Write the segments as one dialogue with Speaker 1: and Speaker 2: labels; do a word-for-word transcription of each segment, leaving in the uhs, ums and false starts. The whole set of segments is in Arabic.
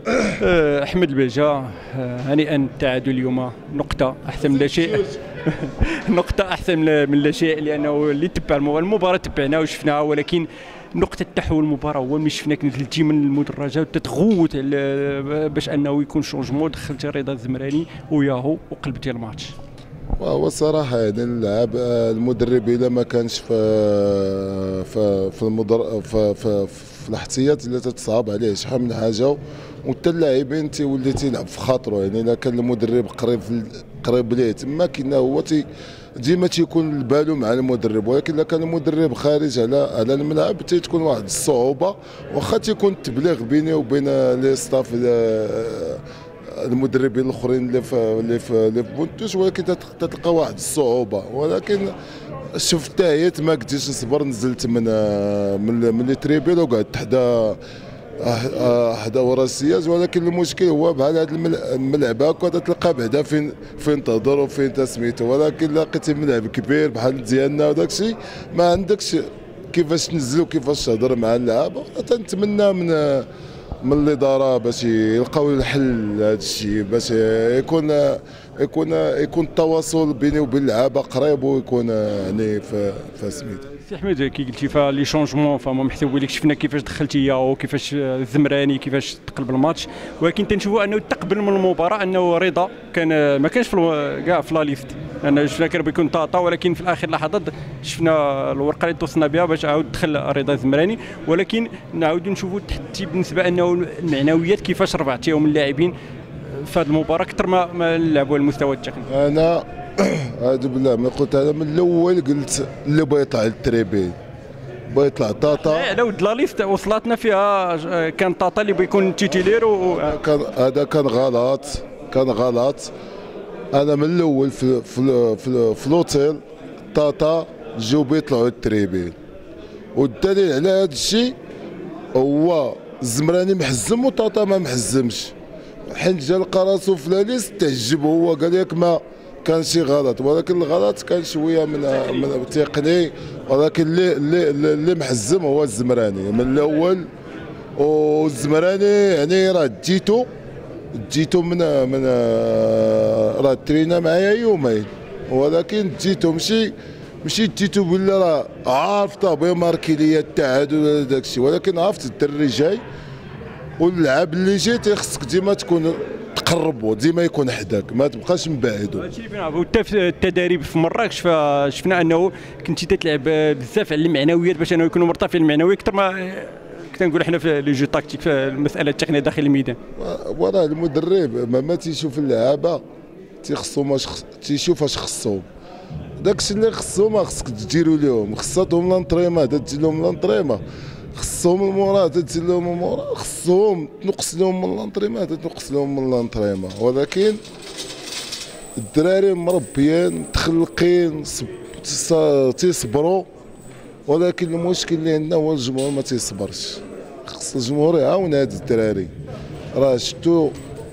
Speaker 1: آه، احمد البهجه. آه، هنيئا التعادل اليوم، نقطه احسن من لا شيء. نقطه احسن من لا شيء، لانه اللي تبع المباراه تبعناها وشفناها، ولكن نقطة تحول المباراة هو ملي شفناك نزلتي من المدرجة وتتغوت باش انه يكون شونجمون، دخلتي رضا الزمراني وياهو وقلبتي الماتش.
Speaker 2: هو الصراحة يعني اللعب المدرب إلا ما كانش في في في المدر في, في, في الاحتياط اللي تتصعب عليه شحال من حاجة، وحتى اللاعبين تيولي تيلعب في خاطره. يعني إلا كان المدرب قريب قريب ليه تما كاين هو تي ديما تيكون بالو مع المدرب، ولكن الا كان المدرب خارج على على الملعب تتكون واحد الصعوبة، واخا تيكون التبليغ بيني وبين لي ستاف المدربين الاخرين اللي في اللي في اللي في بونتوس، ولكن تلقى واحد الصعوبه. ولكن شفت هي ما قدرتش نصبر، نزلت من من من لي تريبيل وقعدت حدا حدا وراسيات. ولكن المشكل هو بحال هذا الملعب هكا تلقى بعدا فين فين تهضر وفين تسميتو، ولكن لقيتي ملعب كبير بحال ديالنا وداك الشيء ما عندكش كيفاش تنزل وكيفاش تهضر مع اللعابه. تنتمنى من من الاداره باش يلقاو الحل لهذا الشيء، باش يكون يكون يكون التواصل بيني وبين اللعابه قريب، ويكون يعني في في سميتو.
Speaker 1: سي احمد كي قلتي فلي شونجمون فما محسوب لك، شفنا كيفاش دخلتي ياهو، كيفاش الزمراني كيفاش تقلب الماتش، ولكن تنشوفوا انه تقبل من المباراه انه رضا كان ما كانش في كاع في لا ليست، لان شفنا كان بيكون طاطا، ولكن في الاخر لحظات شفنا الورقه اللي توصلنا بها باش عاود دخل رضا الزمراني. ولكن نعاودوا نشوفوا تحدي بالنسبه انه المعنويات كيفاش رفعتيهم اللاعبين في هذه المباراه اكثر ما ما لعبوا المستوى التقني.
Speaker 2: انا هذا بالله ما قلت، انا من الاول قلت اللي بغى يطلع للتريبين بغى يطلع طاطا.
Speaker 1: على ود لا ليست وصلتنا فيها كان طاطا اللي بيكون تيتيلير و...
Speaker 2: كان هذا كان غلط، كان غلط. انا من الاول في في في, في الاوتيل طاطا جاو بيطلعوا للتريبين، والدليل على هذا الشيء هو الزمراني محزم وطاطا ما محزمش، حيت جا لقى راسو في لا ليست تعجب، هو قال لك ما كان شي غلط، ولكن الغلط كان شويه من من تقني. ولكن اللي اللي اللي محزم هو الزمراني من الاول. والزمراني يعني راه ديتو ديتو من من راه ترينا معايا يومين، ولكن ديتو ماشي ماشي ديتو بلا راه عارف طابي ماركي ليا التعادل ولا داك الشيء، ولكن عرفت الدري جاي واللعب اللي جاي تيخصك ديما تكون تقربوا، ديما يكون حداك ما تبقاش مبعدو.
Speaker 1: هادشي اللي بنعرفو. حتى في التدريب في مراكش شفنا انه كنتي تتلعب بزاف على المعنويات باش انه يكونوا مرتفعين المعنوي اكثر ما كنقولوا حنا في لي جو تاكتيك في المساله التقنيه داخل الميدان.
Speaker 2: وراه المدرب ما, ما تيشوف اللعابه تيخصهم واش تيشوف اش خصهم، داكشي اللي خصهم خصك تديروا لهم، خصاتهم لونطريمون تدير لهم لونطريمون، خصهم المورا تدير لهم المورا، خصهم تنقص لهم من لونطريمون تنقص لهم من لونطريمون. ولكن الدراري مربيين متخلقين تيصبروا، ولكن المشكل اللي عندنا هو الجمهور ما تيصبرش. خص الجمهور يعاون هاد الدراري. راه شتو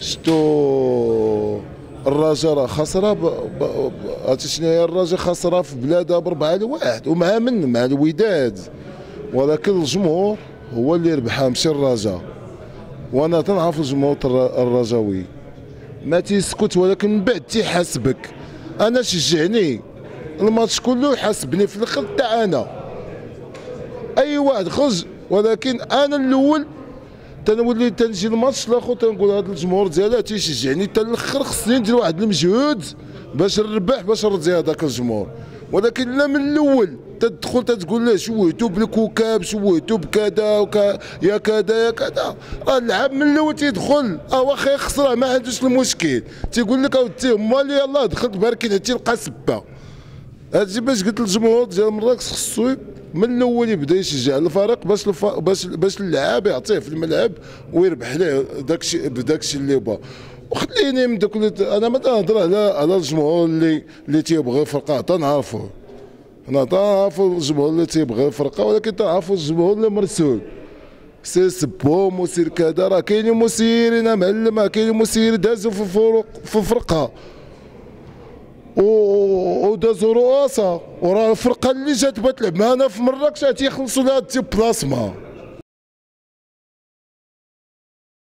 Speaker 2: شتو الرجاء راه خسره، عرفتي شنو هي الرجاء خسره في بلادها بربعه لواحد ومع من مع الوداد، ولكن الجمهور هو اللي ربحها ماشي الرجاء. وانا تنعرف الجمهور الرجاوي ما تيسكت، ولكن من بعد تيحاسبك. انا شجعني الماتش كله يحاسبني في الاخر حتى انا اي واحد خرج، ولكن انا الاول تنولي تنجي الماتش الاخر تنقول هذا الجمهور ديالها تيشجعني حتى الاخر، خصني ندير واحد المجهود باش نربح باش نرضي هذاك الجمهور. ولكن لا من الاول تدخل تتقول له شويتو بالكوكاب شويتو بكذا وكا يا كذا يا كذا، راه اللعاب من الاول تيدخل اه واخا يخسر ما عندوش المشكل، تيقول لك اودي مالي يلاه دخلت باركين تلقى سبه. هادشي باش قلت للجمهور ديال مراكش خصو من الاول يبدا يشجع الفريق باش الف... باش باش اللعاب يعطيه في الملعب ويربح ليه داكشي بداكشي اللي بغا. وخليني من دوك انا ما تنهضر على على الجمهور اللي اللي تيبغي فرقه تنعرفوه، انا تنعرفوا الجمهور اللي تيبغي الفرقه، ولكن تنعرفوا الجمهور اللي مرسول سير سبهم وسير كذا. راه كاينين مسيرين معلم، كاينين مسير دازوا في فرق في فرقه ودازوا رؤاسه، وراه الفرقه اللي جات بتلعب معنا في مراكش تيخلصوا لها الديبلاسمون.